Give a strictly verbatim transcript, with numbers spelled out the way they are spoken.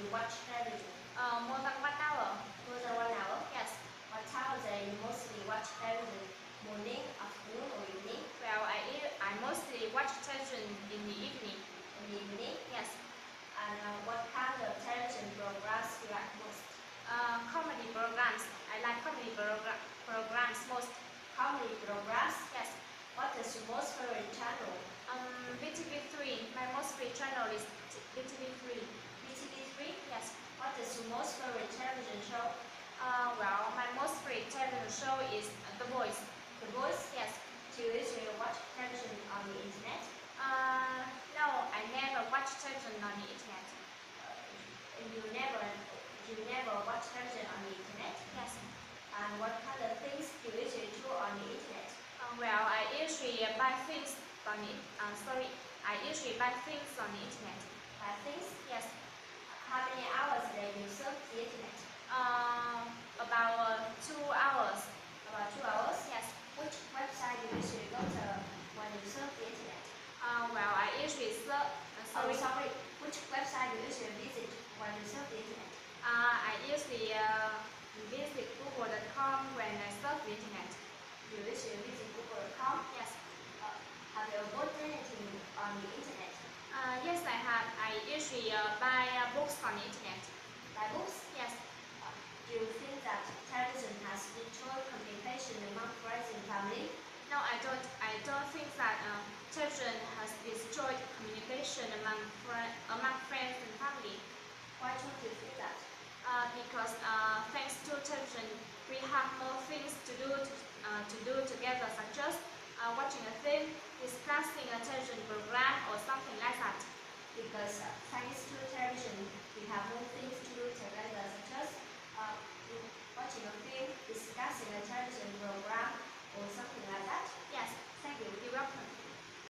you watch television? Uh, more than one hour. More than one hour? Yes. What time of day you mostly watch television? Morning, afternoon, or evening? Well, I I mostly watch television in the evening. In the evening? Yes. And uh, what kind of television programs do you like most? Uh, comedy programs. I like comedy progra programs most. Comedy programs? Yes. What is your most favorite channel? Um, B T V three. My most favorite channel is B T V three. B T V three? Yes. What is your most favorite television show? Uh, well, my most favorite television show is uh, The Voice. The Voice? Yes. Do you usually watch television on the internet? Uh, no, I never watch television on the internet. Uh, you never, you never watch television on the internet? Yes. And what kind of things do you usually do on the internet? Uh, well, I usually uh, buy things on the. Uh, sorry, I usually buy things on the internet. Buy things? Yes. How many hours a day do you surf the internet? Uh, about uh, two hours. About two hours? Yes. Which website do you usually go to when you surf the internet? Uh, well, I usually surf. Uh, Oh, sorry. sorry. Which website do you usually visit when you surf the internet? Uh, I usually uh, visit google dot com when I surf the internet. You usually visit google dot com? Yes. Uh, have you bought anything on the internet? Uh, yes, I have. I usually uh, buy uh, books on the internet. Buy books? Yes. Uh, do you think that television has destroyed communication among friends and family? No, I don't. I don't think that uh, television has destroyed communication among fri among friends and family. Why don't you think that? Uh, because uh, thanks to television, we have more things to do to, uh, to do together, such as uh, watching a film, discussing a television program, or something like that. Because uh, thanks to television, we have more things to do together, such as uh, watching a film, discussing a television program,